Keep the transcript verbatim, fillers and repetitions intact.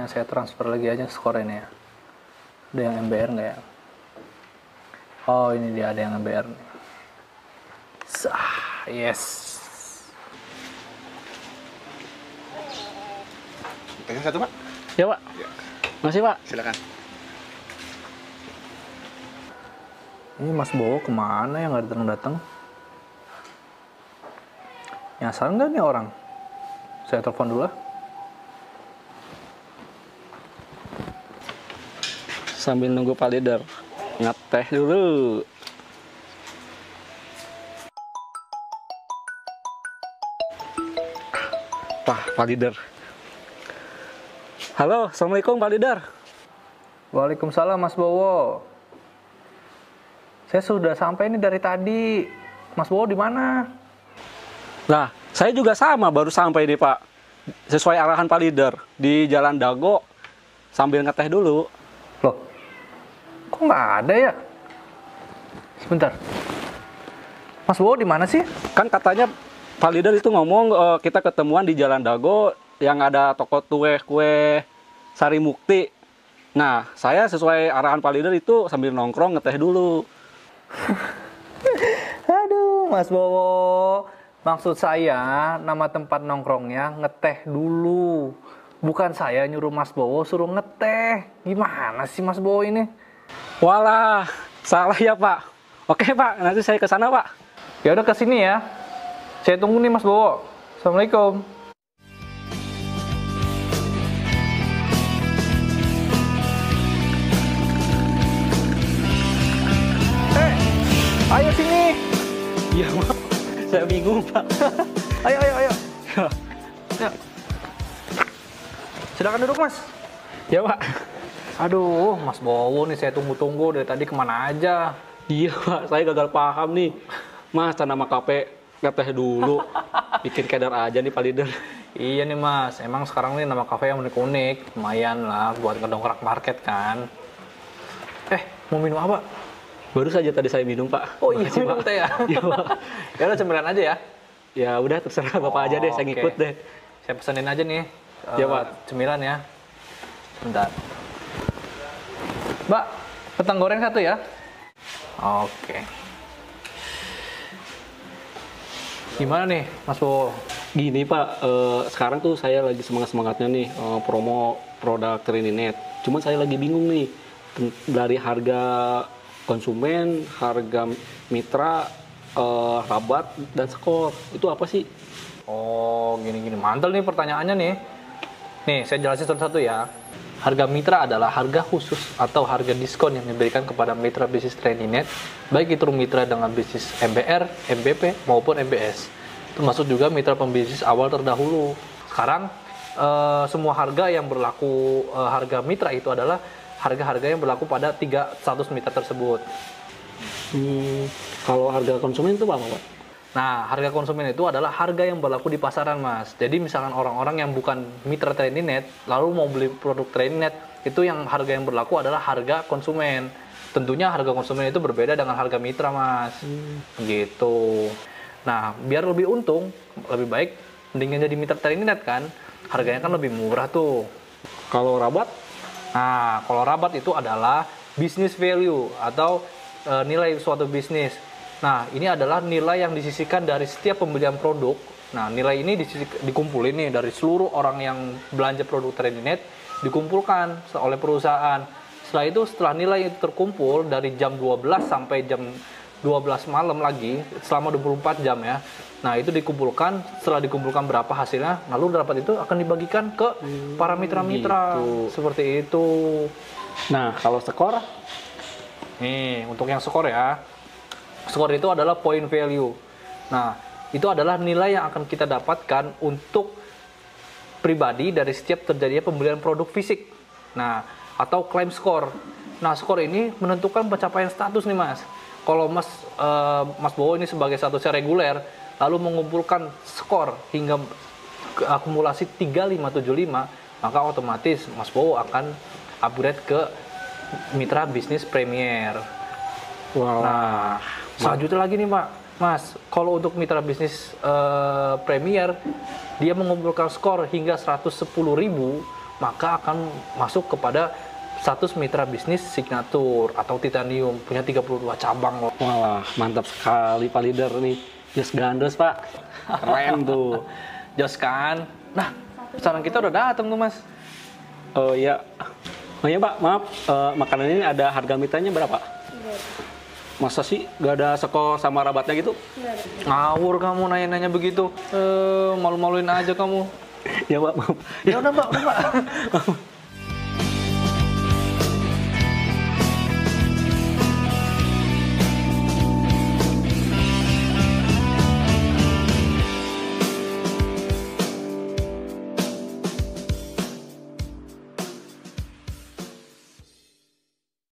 Kayaknya saya transfer lagi aja skor ini ya. Ada yang M B R nggak ya? Oh, ini dia ada yang M B R nih. Sah, yes. Pegang satu, Pak. Ya, Pak. Ya. Masih, Pak. Silakan. Ini Mas Bowo kemana ya nggak datang-datang? Nyasar nggak nih orang? Saya telepon dulu lah. Sambil nunggu Pak Leader ngeteh dulu. Wah, Pak Leader. Halo, Assalamualaikum Pak Leader. Waalaikumsalam Mas Bowo. Saya sudah sampai ini dari tadi. Mas Bowo di mana? Nah, saya juga sama baru sampai nih Pak. Sesuai arahan Pak Leader di Jalan Dago sambil ngeteh dulu. Loh, kok nggak ada ya? Sebentar. Mas Bowo di mana sih? Kan katanya Pak Leader itu ngomong uh, kita ketemuan di Jalan Dago yang ada toko kue-kue Sari Mukti. Nah, saya sesuai arahan Pak Leader itu sambil nongkrong ngeteh dulu. Aduh, Mas Bowo. Maksud saya, nama tempat nongkrongnya ngeteh dulu. Bukan saya nyuruh Mas Bowo suruh ngeteh. Gimana sih Mas Bowo ini? Walah, salah ya Pak. Oke Pak, nanti saya ke sana Pak. Ya udah ke sini ya. Saya tunggu nih Mas Bowo. Assalamualaikum. Eh, ayo sini. Iya Pak, saya bingung Pak. Ayo, ayo, ayo. Ya. Silakan duduk Mas. Ya Pak. Aduh, Mas Bowo nih saya tunggu-tunggu dari tadi kemana aja. Iya Pak, saya gagal paham nih. Mas, nama kafe ngeteh dulu. Bikin kedar aja nih Pak Leader. Iya nih Mas, emang sekarang nih nama kafe yang unik-unik. Lumayan lah buat ngedongkrak market kan. Eh, mau minum apa? Baru saja tadi saya minum Pak. Oh iya, Makasih, minum Pak. teh ya? Iya Pak. Ya udah cemilan aja ya? Ya udah terserah Bapak aja deh, saya oke. ngikut deh. Saya pesenin aja nih. Ya, eh, Pak. Cemilan ya. Bentar. Mbak, kentang goreng satu ya? Oke. Gimana nih Mas Bowo? Gini Pak, eh, sekarang tuh saya lagi semangat-semangatnya nih eh, promo produk Trininet. Cuman saya lagi bingung nih ten- dari harga konsumen, harga mitra, eh, rabat dan skor. Itu apa sih? Oh, gini-gini. Mantel nih pertanyaannya nih. Nih, saya jelasin satu-satu ya. Harga mitra adalah harga khusus atau harga diskon yang diberikan kepada mitra bisnis Trininet, baik itu mitra dengan bisnis M B R, M B P, maupun M B S. Termasuk juga mitra pembisnis awal terdahulu. Sekarang, eh, semua harga yang berlaku, eh, harga mitra itu adalah harga-harga yang berlaku pada tiga status mitra tersebut. Hmm, kalau harga konsumen itu apa Pak? Nah, harga konsumen itu adalah harga yang berlaku di pasaran, Mas. Jadi, misalkan orang-orang yang bukan mitra Trininet, lalu mau beli produk Trininet, itu yang harga yang berlaku adalah harga konsumen. Tentunya harga konsumen itu berbeda dengan harga mitra, Mas. Hmm. Gitu. Nah, biar lebih untung, lebih baik mendingan jadi mitra Trininet kan. Harganya kan lebih murah tuh. Kalau rabat? Nah, kalau rabat itu adalah business value atau e, nilai suatu bisnis. Nah, ini adalah nilai yang disisihkan dari setiap pembelian produk. Nah, nilai ini disisih- dikumpulin nih dari seluruh orang yang belanja produk Trininet, dikumpulkan oleh perusahaan. Setelah itu, setelah nilai itu terkumpul dari jam dua belas sampai jam dua belas malam lagi, selama dua puluh empat jam ya. Nah, itu dikumpulkan, setelah dikumpulkan berapa hasilnya, lalu rapat itu akan dibagikan ke para mitra-mitra. Gitu. Seperti itu. Nah, kalau skor? Nih, untuk yang skor ya. Skor itu adalah point value. Nah, itu adalah nilai yang akan kita dapatkan untuk pribadi dari setiap terjadinya pembelian produk fisik. Nah, atau claim score. Nah, skor ini menentukan pencapaian status nih, Mas. Kalau Mas uh, Mas Bowo ini sebagai statusnya reguler, lalu mengumpulkan skor hingga ke akumulasi tiga lima tujuh lima, maka otomatis Mas Bowo akan upgrade ke mitra bisnis premier. Wow. Nah, selanjutnya lagi nih Pak, Mas, kalau untuk mitra bisnis uh, Premier, dia mengumpulkan skor hingga seratus sepuluh ribu, maka akan masuk kepada status mitra bisnis signature atau titanium, punya tiga puluh dua cabang loh. Wah, mantap sekali Pak Leader nih. Jos gandos Pak. Keren tuh. Jos kan? Nah, pesanan kita udah datang tuh Mas. Oh iya. Oh iya Pak, maaf. Uh, makanan ini ada harga mitranya berapa? Masa sih gak ada skor sama rabatnya gitu? Ngawur kamu nanya-nanya begitu. Eh, malu-maluin aja kamu. Ya Pak, maaf. Ya udah Mbak, udah Mbak.